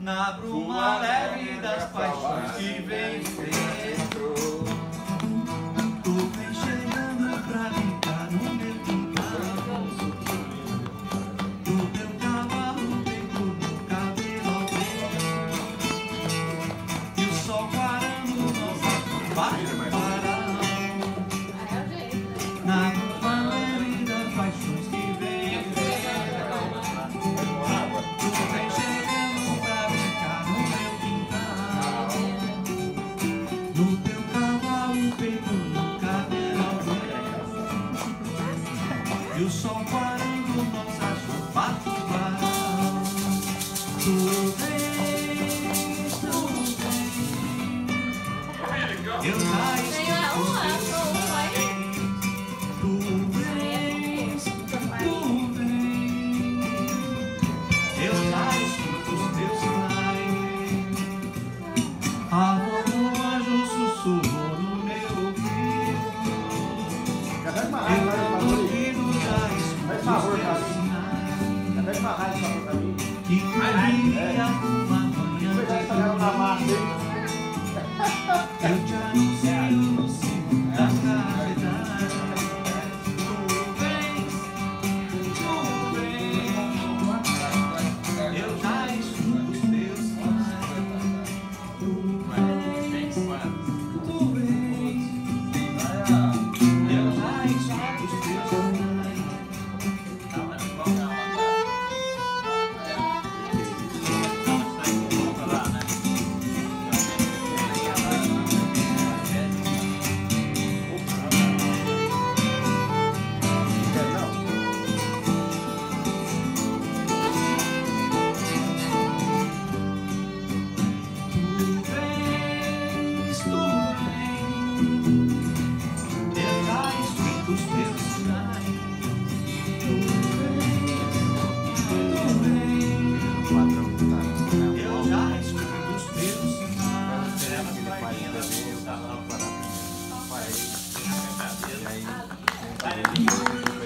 na bruma leve das paixões que vem dentro. Tu vem chegando pra brincar no meu quintal. Do teu cavalo dentro do cabelo ao vento. E o sol parando nossa barra. Na bruma leve das paixões que vem dentro. Tu vem chegando pra brincar no meu quintal. No teu cavalo feito no cabelo ao vento. E o sol parando nossas roupas varal. Tu vens, eu já estou os teus sinais. Tu vens, eu já escuto os teus sinais. A voz do anjo sussurrou no meu ouvido. Eu no ouvido já escuto os teus sinais. Que queria uma manhã de domingo. Eu te anuncio no cimo da cavidade. Tu vens, eu já escuto os teus sinais. Tu vens, eu já escuto os teus sinais. Aí,